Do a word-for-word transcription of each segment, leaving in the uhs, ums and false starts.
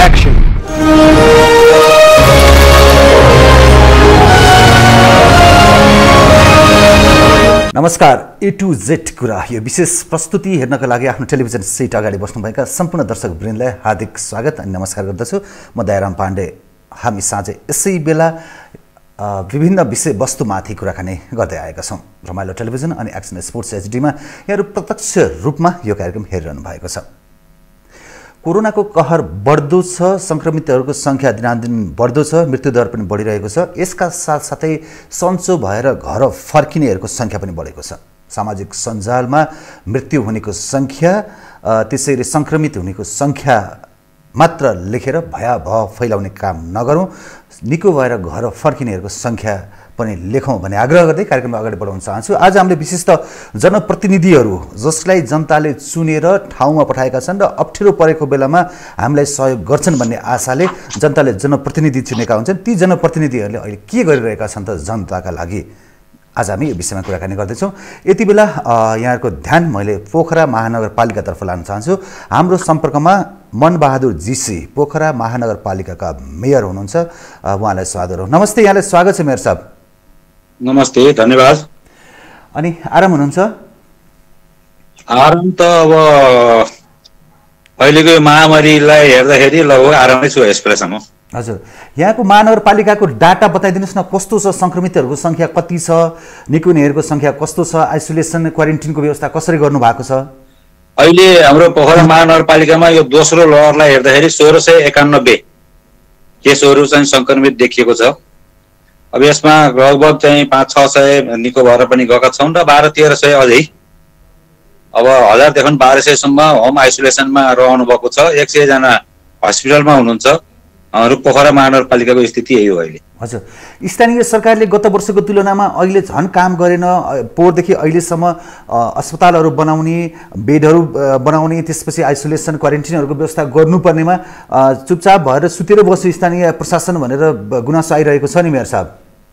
Action. नमस्कार, ए two Z कुरा यो विशेष प्रस्तुति हेर्नका लागि आफ्नो टेलिभिजन सेट अगाडि बस्नुभएका सम्पूर्ण दर्शक वृन्दलाई हार्दिक स्वागत अनि नमस्कार गर्दछु। म दयाराम पाण्डे। हामी साँझे यसै बेला विभिन्न विषयवस्तुमाथि कुराकानी गर्दै आएका छौँ। रमाइलो टेलिभिजन अनि एक्सन स्पोर्ट्स एचडीमा यहाँहरू प्रत्यक्ष रूपमा यो कार्यक्रम हेरिरहनु भएको छ। कोरोनाको कहर बढ्दो छ, संक्रमितहरूको सङ्ख्या दिनादिन बढ्दो छ, मृत्युदर पनि बढिरहेको छ। यसका साथसाथै सन्चो भएर घर फर्किनेहरूको सङ्ख्या पनि बढेको छ। सामाजिक सञ्जालमा मृत्यु हुनेको सङ्ख्या, त्यसैले सङ्क्रमित हुनेको सङ्ख्या मात्र लेखेर भयावह फैलाउने काम नगरौँ, निको भएर घर फर्किनेहरूको सङ्ख्या पनि लेखौँ भन्ने आग्रह गर्दै कार्यक्रममा अगाडि बढाउन चाहन्छु। आज हामीले विशिष्ट जनप्रतिनिधिहरू जसलाई जनताले चुनेर ठाउँमा पठाएका छन् र अप्ठ्यारो परेको बेलामा हामीलाई सहयोग गर्छन् भन्ने आशाले जनताले जनप्रतिनिधि चुनेका हुन्छन्। ती जनप्रतिनिधिहरूले अहिले के गरिरहेका छन् त जनताका लागि, आज हामी यो विषयमा कुराकानी गर्दैछौँ। यति बेला यहाँहरूको ध्यान मैले पोखरा महानगरपालिकातर्फ लान चाहन्छु। हाम्रो सम्पर्कमा मनबहादुर जीसी पोखरा महानगरपालिकाका मेयर हुनुहुन्छ, उहाँलाई स्वागत गरौँ। नमस्ते, यहाँलाई स्वागत छ मेयर साहब। नमस्ते, धन्यवाद। अनि आराम हुनुहुन्छ? आराम त अब अहिलेको महामारीलाई हेर्दाखेरि लगभग आरामै छु यसपालिसम्म। हजुर, यहाँको महानगरपालिकाको डाटा बताइदिनुहोस् न, कस्तो छ? सङ्क्रमितहरूको सङ्ख्या कति छ? निको हुनेहरूको सङ्ख्या कस्तो छ? आइसोलेसन क्वारेन्टिनको व्यवस्था कसरी गर्नुभएको छ? अहिले हाम्रो पोखरा महानगरपालिकामा यो दोस्रो लहरलाई हेर्दाखेरि सोह्र सय एकानब्बे केसहरू चाहिँ सङ्क्रमित देखिएको छ। अब यसमा लगभग चाहिँ पाँच छ सय निको भएर पनि गएका छौँ र बाह्र तेह्र सय अझै अब हजारदेखि बाह्र सयसम्म होम आइसोलेसनमा रहनु भएको छ। एक सयजना हस्पिटलमा हुनुहुन्छ। हाम्रो पोखरा महानगरपालिकाको स्थिति यही हो अहिले। हजुर, स्थानीय सरकारले गत वर्षको तुलनामा अहिले झन् काम गरेन। पोहोरदेखि अहिलेसम्म अस्पतालहरू बनाउने, बेडहरू बनाउने, त्यसपछि आइसोलेसन क्वारेन्टिनहरूको व्यवस्था गर्नुपर्नेमा चुपचाप भएर सुतेर बस्यो स्थानीय प्रशासन भनेर गुनासो आइरहेको छ नि मेयर साहब।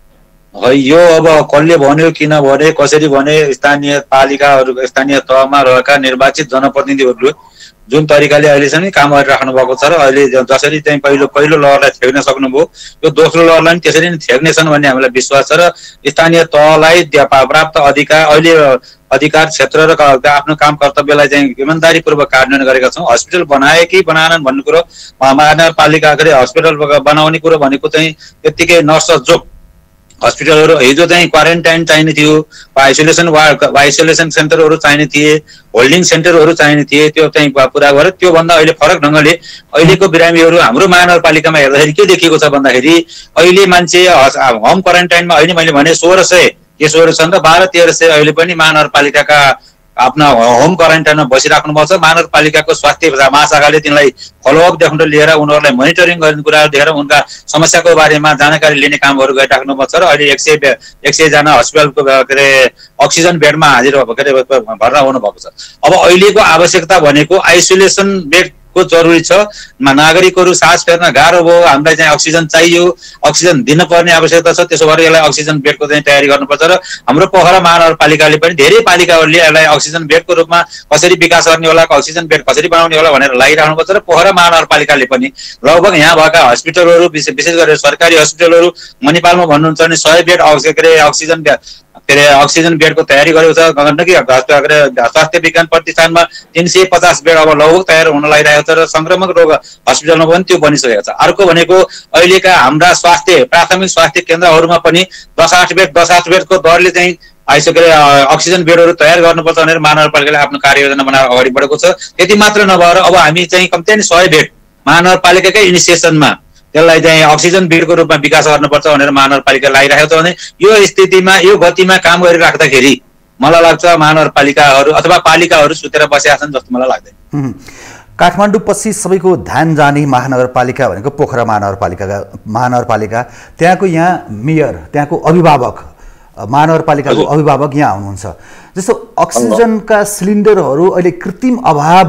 यो अब कसले भन्यो, किन भने, कसरी भने, स्थानीय पालिकाहरू स्थानीय तहमा रहेका निर्वाचित जनप्रतिनिधिहरूले जुन तरिकाले अहिलेसम्म काम गरिराख्नु भएको छ र अहिले जसरी चाहिँ पहिलो पहिलो लहरलाई थ्याक्न सक्नुभयो, यो दोस्रो लहरलाई पनि त्यसरी नै थ्याक्नेछन् भन्ने हामीलाई विश्वास छ र स्थानीय तहलाई प्राप्त अधिकार अहिले अधिकार क्षेत्र र आफ्नो काम कर्तव्यलाई चाहिँ इमान्दारीपूर्वक कार्यान्वयन गरेका छौँ। हस्पिटल बनाए कि बनाएनन् भन्ने कुरो महानगरपालिकाले हस्पिटल बनाउने कुरो भनेको चाहिँ त्यत्तिकै नर्स जोक हस्पिटलहरू हिजो चाहिँ क्वारेन्टाइन चाहिने थियो, आइसोलेसन वार्ड आइसोलेसन सेन्टरहरू चाहिने थिए, होल्डिङ सेन्टरहरू चाहिने थिए, त्यो चाहिँ पुरा गरेर त्योभन्दा अहिले फरक ढङ्गले अहिलेको बिरामीहरू हाम्रो महानगरपालिकामा हेर्दाखेरि के देखिएको छ भन्दाखेरि अहिले मान्छे होम क्वारेन्टाइनमा अहिले मैले भने सोह्र सय केसहरू छन् र बाह्र तेह्र सय अहिले पनि महानगरपालिकाका आफ्ना होम क्वारेन्टाइनमा बसिराख्नु भएको छ। महानगरपालिकाको स्वास्थ्य महाशाखाले तिनलाई फलोअपदेखि लिएर उनीहरूलाई मोनिटरिङ गर्ने कुराहरू देखेर उनका समस्याको बारेमा जानकारी लिने कामहरू गरिराख्नु भएको छ र अहिले एक सय एक सयजना हस्पिटलको के अरे अक्सिजन बेडमा हाजिर के अरे भर्ना हुनुभएको छ। अब अहिलेको आवश्यकता भनेको आइसोलेसन बेड को जरुरी छ। नागरिकहरू सास फेर्न गाह्रो भयो, हामीलाई चाहिँ अक्सिजन चाहियो, अक्सिजन दिनुपर्ने आवश्यकता छ। त्यसो भएर यसलाई अक्सिजन बेडको चाहिँ तयारी गर्नुपर्छ र हाम्रो पोखरा महानगरपालिकाले पनि धेरै पालिकाहरूले यसलाई अक्सिजन बेडको रूपमा कसरी विकास गर्ने होला, अक्सिजन बेड कसरी बनाउने होला भनेर लागिराख्नुपर्छ र पोखरा महानगरपालिकाले पनि लगभग यहाँ भएका हस्पिटलहरू विशेष गरेर सरकारी हस्पिटलहरू मणिपालमा भन्नुहुन्छ भने सय बेड अक्सिजन के अरे अक्सिजन बेडको तयारी गरेको छ। गण्डकी स्वास्थ्य विज्ञान प्रतिष्ठानमा तीन सय पचास बेड अब लगभग तयार हुन लागिरहेको छ र संक्रमक रोग हस्पिटलमा पनि त्यो बनिसकेको छ। अर्को भनेको अहिलेका हाम्रा स्वास्थ्य प्राथमिक स्वास्थ्य केन्द्रहरूमा पनि दस आठ बेड दस आठ बेडको दरले चाहिँ आइसके अक्सिजन बेडहरू तयार गर्नुपर्छ भनेर महानगरपालिकाले आफ्नो कार्ययोजना बनाएर अगाडि बढेको छ। त्यति मात्र नभएर अब हामी चाहिँ कम्ती सय बेड महानगरपालिकाकै इनिसिएसनमा त्यसलाई चाहिँ अक्सिजन बेडको रूपमा विकास गर्नुपर्छ भनेर महानगरपालिका लागिरहेको छ भने यो स्थितिमा यो गतिमा काम गरिराख्दाखेरि मलाई लाग्छ महानगरपालिकाहरू अथवा पालिकाहरू सुतेर बसेका छन् जस्तो मलाई लाग्दैन। काठमाडौँ पछि सबैको ध्यान जाने महानगरपालिका भनेको पोखरा महानगरपालिकाका महानगरपालिका त्यहाँको यहाँ मेयर, त्यहाँको अभिभावक, महानगरपालिकाको अभिभावक यहाँ हुनुहुन्छ। जस्तो अक्सिजनका सिलिन्डरहरू अहिले कृत्रिम अभाव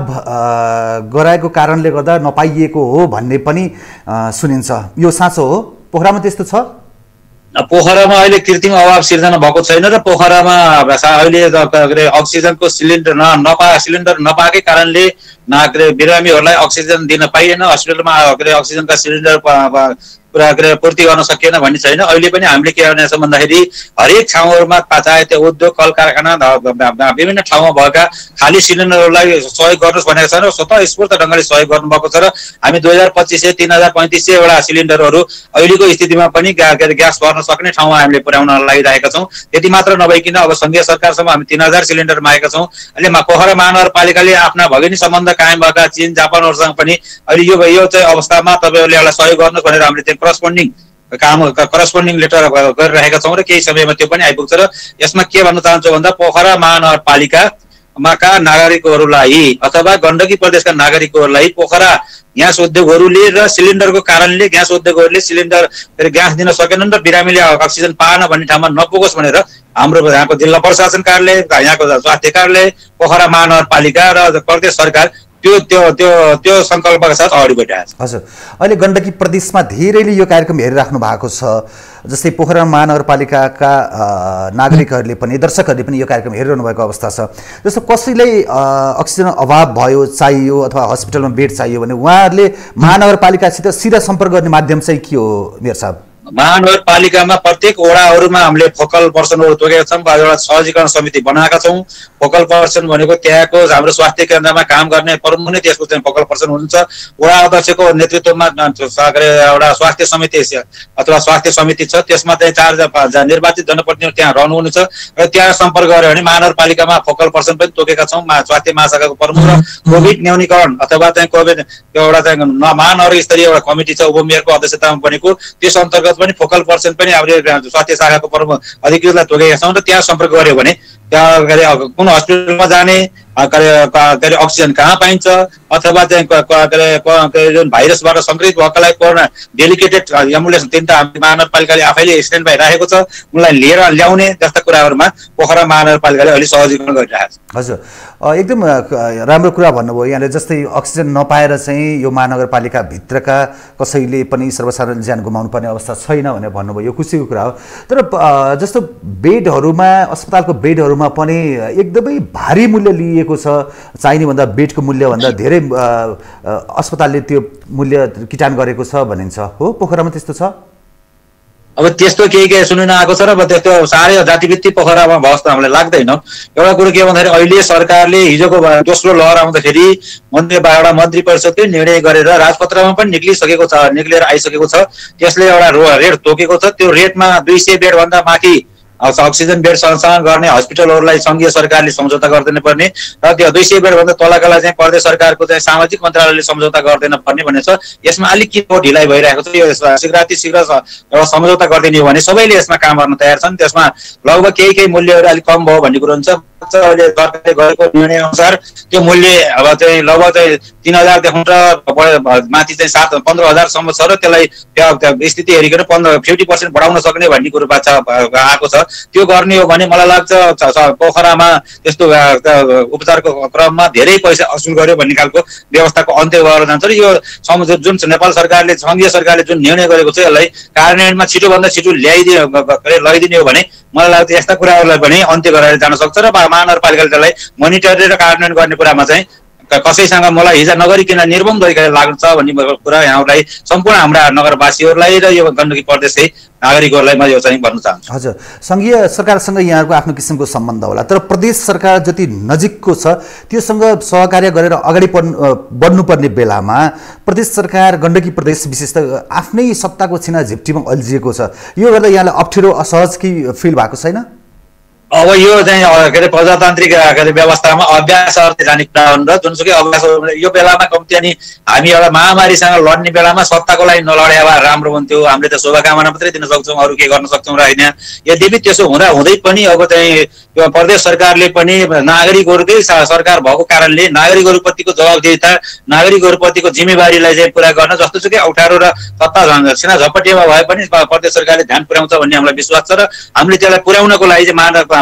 गराएको कारणले गर्दा नपाइएको हो भन्ने पनि सुनिन्छ, यो साँचो हो? पोखरामा त्यस्तो छ? पोखरामा अहिले कृत्रिम अभाव सिर्जना भएको छैन र पोखरामा अहिले अक्सिजनको सिलिन्डर न नपा सिलिन्डर नपाएकै कारणले न बिरामीहरूलाई अक्सिजन दिन पाइएन, हस्पिटलमा अक्सिजनका सिलिन्डर पुरा पूर्ति गर्न सकिएन भन्ने छैन। अहिले पनि हामीले के गर्ने छ भन्दाखेरि हरेक ठाउँहरूमा चाहे त्यो उद्योग कल कारखाना विभिन्न ठाउँमा भएका खाली सिलिन्डरहरूलाई सहयोग गर्नुहोस् भनेको छ र स्वतः स्फूर्त ढङ्गले सहयोग गर्नुभएको छ र हामी दुई हजार पच्चिस सय तिन हजार पैँतिस सयवटा सिलिन्डरहरू अहिलेको स्थितिमा पनि ग्यास भर्न सक्ने ठाउँमा हामीले पुर्याउन लागिरहेका छौँ। त्यति मात्र नभइकन अब सङ्घीय सरकारसम्म हामी तिन हजार सिलिन्डर मागेका छौँ। अहिले पोखरा महानगरपालिकाले आफ्ना भगिनी सम्बन्ध कायम भएका चीन जापानहरूसँग पनि अहिले यो यो चाहिँ अवस्थामा तपाईँहरूले एउटा सहयोग गर्नुहोस् भनेर हामीले चाहिँ करस्पोन्डिङ काम करस्पोन्डिङ लेटर गरिरहेका छौँ र केही समयमा त्यो पनि आइपुग्छ। र यसमा के भन्न चाहन्छु भन्दा पोखरा महानगरपालिकाका नागरिकहरूलाई अथवा गण्डकी प्रदेशका नागरिकहरूलाई पोखरा ग्यास उद्योगहरूले र सिलिन्डरको कारणले ग्यास उद्योगहरूले सिलिन्डर ग्यास दिन सकेनन् र बिरामीले अक्सिजन पाएन भन्ने ठाउँमा नपुगोस् भनेर हाम्रो यहाँको जिल्ला प्रशासन कार्यालय, यहाँको स्वास्थ्य कार्यालय, पोखरा महानगरपालिका र प्रदेश सरकार त्यो त्यो त्यो त्यो सङ्कल्पका साथ अगाडि बढिरहेको छ। हजुर, अहिले गण्डकी प्रदेशमा धेरैले यो कार्यक्रम हेरिराख्नु भएको छ, जस्तै पोखरा महानगरपालिकाका नागरिकहरूले पनि दर्शकहरूले पनि यो कार्यक्रम हेरिरहनु भएको अवस्था छ। जस्तो कसैलाई अक्सिजन अभाव भयो, चाहियो अथवा हस्पिटलमा बेड चाहियो भने उहाँहरूले महानगरपालिकासित सिधा सम्पर्क गर्ने माध्यम चाहिँ के हो मेयर साहब? महानगरपालिकामा प्रत्येक वडाहरूमा हामीले फोकल पर्सनहरू तोकेका छौँ, एउटा सहजीकरण समिति बनाएका छौँ। फोकल पर्सन भनेको त्यहाँको हाम्रो स्वास्थ्य केन्द्रमा काम गर्ने प्रमुख नै त्यसको चाहिँ फोकल पर्सन हुनुहुन्छ। वडा अध्यक्षको नेतृत्वमा एउटा स्वास्थ्य समिति अथवा स्वास्थ्य समिति छ, त्यसमा चाहिँ चार निर्वाचित जनप्रतिनिधि त्यहाँ रहनुहुनेछ र त्यहाँ सम्पर्क गऱ्यो भने महानगरपालिकामा फोकल पर्सन पनि तोकेका छौँ। स्वास्थ्य महाशाखाको प्रमुख र कोभिड न्यूनीकरण अथवा चाहिँ कोभिड एउटा चाहिँ महानगर स्तरीय एउटा कमिटी छ उपमेयरको अध्यक्षतामा बनेको, त्यस अन्तर्गत पनि फोकल पर्सन पनि हामीले स्वास्थ्य शाखाको प्रमुख अधिकृतलाई तोकेका छौँ र त्यहाँ सम्पर्क गऱ्यो भने त्यहाँ कुन हस्पिटलमा जाने, के अरे अक्सिजन कहाँ पाइन्छ अथवा चाहिँ जुन भाइरसबाट सङ्क्रमित भएकालाई कोरोना डेलिकेटेड एम्बुलेन्स तिनवटा हामी महानगरपालिकाले आफैले स्ट्यान्ड बाई राखेको छ, उनलाई लिएर ल्याउने जस्ता कुराहरूमा पोखरा महानगरपालिकाले अहिले सहजीकरण गरिरहेको छ। हजुर, एकदम राम्रो कुरा भन्नुभयो यहाँले। जस्तै अक्सिजन नपाएर चाहिँ यो महानगरपालिकाभित्रका कसैले पनि सर्वसाधारण ज्यान गुमाउनु पर्ने अवस्था छैन भनेर भन्नुभयो, यो खुसीको कुरा हो। तर जस्तो बेडहरूमा, अस्पतालको बेडहरूमा पनि एकदमै भारी मूल्य लिइएको छ, चाहिने भन्दा बेडको मूल्यभन्दा धेरै अस्पतालले त्यो मूल्य किटान गरेको छ भनिन्छ। हो, पोखरामा त्यस्तो छ? अब त्यस्तो केही केही सुनिन आएको छ र त्यस्तो साह्रै जातिभित्तिक पोखरामा अवस्था हामीलाई लाग्दैन। एउटा कुरो के भन्दाखेरि अहिले सरकारले हिजोको दोस्रो लहर आउँदाखेरि मन्त्री एउटा मन्त्री परिषदले निर्णय गरेर राजपत्रमा पनि निक्लिसकेको छ, निक्लेर आइसकेको छ। त्यसले एउटा रेट तोकेको छ, त्यो रेटमा दुई सय बेडभन्दा माथि अक्सिजन बेड सँगसँगै गर्ने हस्पिटलहरूलाई सङ्घीय सरकारले सम्झौता गर्दैन पर्ने र त्यो दुई सय बेडभन्दा तलकालाई चाहिँ प्रदेश सरकारको चाहिँ सामाजिक मन्त्रालयले सम्झौता गर्दैन पर्ने भन्ने छ। यसमा अलिक के ढिलाइ भइरहेको छ, यो शीघ्राति शीघ्र एउटा सम्झौता गरिदिने हो भने सबैले यसमा काम गर्न तयार छन्। त्यसमा लगभग केही केही मूल्यहरू अलिक कम भयो भन्ने कुरो हुन्छ। अहिले सरकारले गरेको निर्णय अनुसार त्यो मूल्य अब चाहिँ लगभग चाहिँ तीन हजारदेखि र माथि चाहिँ सात पन्ध्र हजारसम्म छ र त्यसलाई स्थिति हेरिकन पन्ध्र फिफ्टी पर्सेन्ट बढाउन सक्ने भन्ने कुरो बाचा आएको छ। त्यो गर्ने हो भने मलाई लाग्छ पोखरामा त्यस्तो उपचारको क्रममा धेरै पैसा असुल गर्यो भन्ने खालको व्यवस्थाको अन्त्य भएर जान्छ र यो जुन नेपाल सरकारले सङ्घीय सरकारले जुन निर्णय गरेको छ यसलाई कार्यान्वयनमा छिटोभन्दा छिटो ल्याइदिए लैदिने हो भने मलाई लाग्छ यस्ता कुराहरूलाई पनि अन्त्य गराएर जान सक्छ र महानगरपालिकाले त्यसलाई मोनिटर र कार्यान्वयन गर्ने कुरामा चाहिँ कसैसँग मलाई हिजो नगरिकन निर्मम तरिकाले लाग्छ भन्ने कुरा यहाँहरूलाई सम्पूर्ण हाम्रा नगरवासीहरूलाई र यो गण्डकी प्रदेशकै नागरिकहरूलाई म यो चाहिँ भन्न चाहन्छु। हजुर, सङ्घीय सरकारसँग यहाँहरूको आफ्नो किसिमको सम्बन्ध होला, तर प्रदेश सरकार जति नजिकको छ त्योसँग सहकार्य गरेर अगाडि बढ्नुपर्ने बेलामा प्रदेश सरकार गण्डकी प्रदेश विशेष त आफ्नै सत्ताको छिना झिप्टीमा अल्झिएको छ। यो गर्दा यहाँलाई अप्ठ्यारो असहज कि फिल भएको छैन? अब यो चाहिँ के अरे प्रजातान्त्रिक के अरे व्यवस्थामा अभ्यास अर्थे जाने कुरा हो र जुनसुकै अभ्यास यो बेलामा कम्ती अनि हामी एउटा महामारीसँग लड्ने बेलामा सत्ताको लागि नलडे भए राम्रो हुन्थ्यो। हामीले त शुभकामना मात्रै दिन सक्छौँ, अरू के गर्न सक्छौँ र होइन। यद्यपि त्यसो हुँदा हुँदै पनि अब चाहिँ यो प्रदेश सरकारले पनि नागरिकहरूकै सरकार भएको कारणले नागरिकहरूप्रतिको जवाबदेहिता, नागरिकहरूप्रतिको जिम्मेवारीलाई चाहिँ पुरा गर्न जस्तोसुकै अप्ठ्यारो र सत्ता सिना झपटीमा भए पनि प्रदेश सरकारले ध्यान पुर्याउँछ भन्ने हामीलाई विश्वास छ र हामीले त्यसलाई पुर्याउनको लागि चाहिँ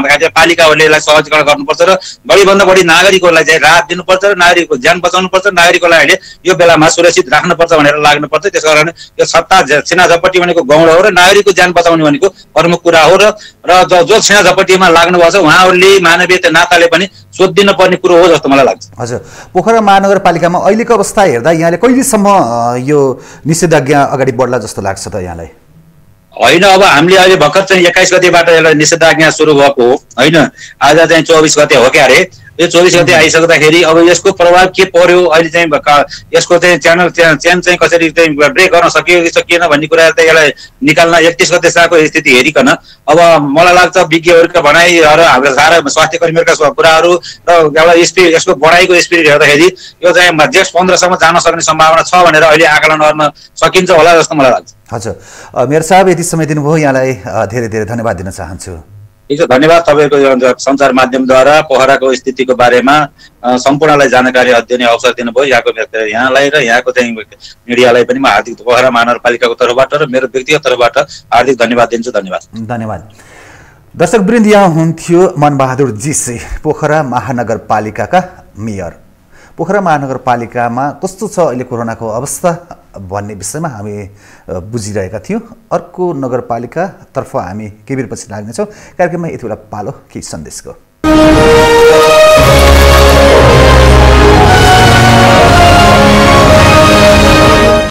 पालिकाहरूले यसलाई सहजीकरण गर्नुपर्छ र बढीभन्दा बढी नागरिकहरूलाई चाहिँ राहत दिनुपर्छ र नागरिकको ज्यान बचाउनुपर्छ, नागरिकलाई अहिले यो बेलामा सुरक्षित राख्नुपर्छ भनेर लाग्नुपर्छ। त्यस कारण यो सत्ता छिना झपटी भनेको गौड हो र नागरिकको ज्यान बचाउने भनेको प्रमुख कुरा हो र र जो छिना झपटीमा लाग्नुभएको छ उहाँहरूले मानवीय नाताले पनि सोधिदिन पर्ने कुरो हो जस्तो मलाई लाग्छ। हजुर, पोखरा महानगरपालिकामा अहिलेको अवस्था हेर्दा यहाँले कहिलेसम्म यो निषेधाज्ञा अगाडि बढ्ला जस्तो लाग्छ त यहाँलाई? होइन, अब हामीले अहिले भर्खर चाहिँ एक्काइस गतेबाट यसलाई निषेधाज्ञा सुरु भएको हो होइन, आज चाहिँ चौबिस गते हो क्या अरे। यो चौबिस गते आइसक्दाखेरि अब यसको प्रभाव के पर्यो, अहिले चाहिँ यसको चाहिँ च्यानल चेन चाहिँ कसरी चाहिँ ब्रेक गर्न सकियो कि सकिएन भन्ने कुरा चाहिँ यसलाई निकाल्न एकतिस गतेसम्मको स्थिति हेरिकन अब मलाई लाग्छ विज्ञहरूका भनाइ र हाम्रो सारा स्वास्थ्य कर्मीहरूका कुराहरू र एउटा स्पिड यसको बढाइको स्पिड हेर्दाखेरि यो चाहिँ जेठ पन्ध्रसम्म जान सक्ने सम्भावना छ भनेर अहिले आकलन गर्न सकिन्छ होला जस्तो मलाई लाग्छ। हजुर, मेयर साहब यति समय दिनुभयो, यहाँलाई धेरै धेरै धन्यवाद दिन चाहन्छु। ठिक छ, धन्यवाद। तपाईँको सञ्चार माध्यमद्वारा पोखराको स्थितिको बारेमा सम्पूर्णलाई जानकारी अध्ययन अवसर दिनुभयो। यहाँको यहाँलाई र यहाँको चाहिँ मिडियालाई पनि म हार्दिक पोखरा महानगरपालिकाको तर्फबाट र मेरो व्यक्तिगत तर्फबाट हार्दिक धन्यवाद दिन्छु। धन्यवाद धन्यवाद दर्शकवृन्द, यहाँ हुन्थ्यो मनबहादुर जीसी, पोखरा महानगरपालिकाका मेयर। पोखरा महानगरपालिकामा कस्तो छ अहिले कोरोनाको अवस्था भन्ने विषयमा हामी बुझिरहेका थियौँ। अर्को नगरपालिकातर्फ हामी केही बेरपछि लाग्नेछौँ। कार्यक्रममा यति बेला पालो केही सन्देशको।